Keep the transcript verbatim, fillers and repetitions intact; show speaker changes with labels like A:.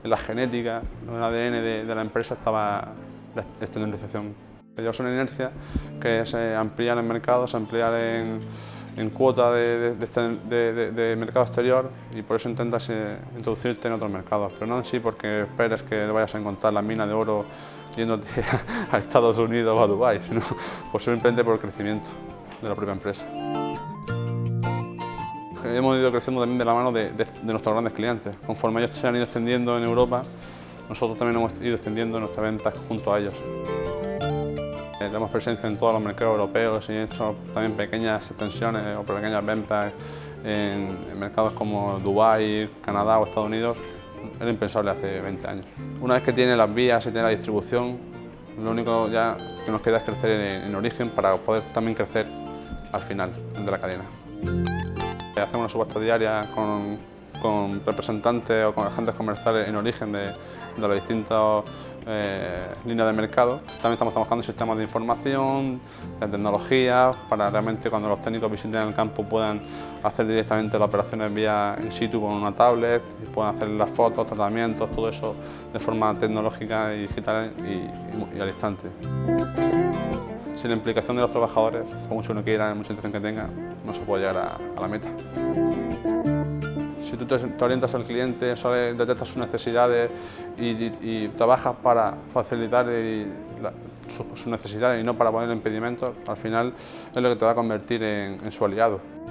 A: en la genética, en el A D N de, de la empresa estaba la externalización. Llevas una inercia que es ampliar en mercados, ampliar en, en cuota de, de, de, de, de mercado exterior, y por eso intentas eh, introducirte en otros mercados, pero no en sí porque esperes que vayas a encontrar la mina de oro yéndote a Estados Unidos o a Dubái, sino por simplemente por el crecimiento de la propia empresa. Hemos ido creciendo también de la mano de, de, de nuestros grandes clientes. Conforme ellos se han ido extendiendo en Europa, nosotros también hemos ido extendiendo nuestras ventas junto a ellos. Tenemos presencia en todos los mercados europeos y hemos hecho también pequeñas extensiones o pequeñas ventas en, en mercados como Dubái, Canadá o Estados Unidos. Era impensable hace veinte años. Una vez que tiene las vías y tiene la distribución, lo único ya que nos queda es crecer en, en origen para poder también crecer al final de la cadena. Hacemos una subasta diaria con, con representantes o con agentes comerciales en origen de, de las distintas eh, líneas de mercado. También estamos trabajando en sistemas de información, de tecnología, para realmente cuando los técnicos visiten el campo puedan hacer directamente las operaciones vía in situ con una tablet y puedan hacer las fotos, tratamientos, todo eso de forma tecnológica y digital y, y, y al instante. Sin la implicación de los trabajadores, por mucho uno quiera, mucha intención que tenga, no se puede llegar a, a la meta. Si tú te, te orientas al cliente, sabes, detectas sus necesidades y, y, y trabajas para facilitar y, la, sus, sus necesidades y no para poner impedimentos, al final es lo que te va a convertir en, en su aliado.